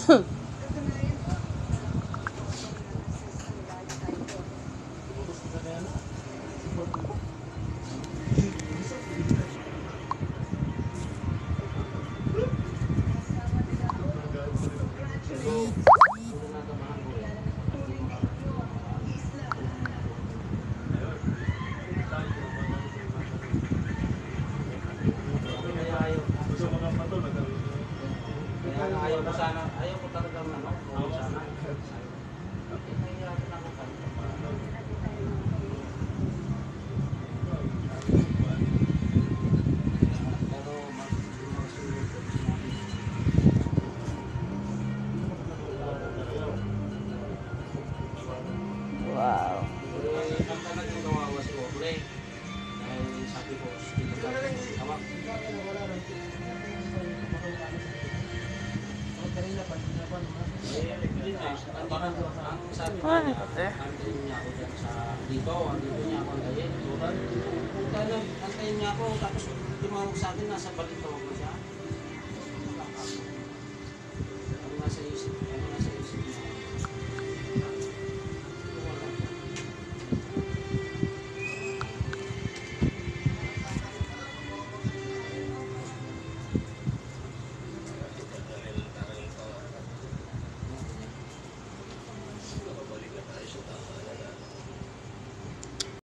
Ayaw ko talaga sana. Wow. Ang talagang kawawa si Oble. Dahil sabi ko, tawag. Ang sabi ko niya, antayin niya ako dyan sa dito niya ako antayin. Antayin niya ako, tapos tumawag sa akin, nasa balik ako.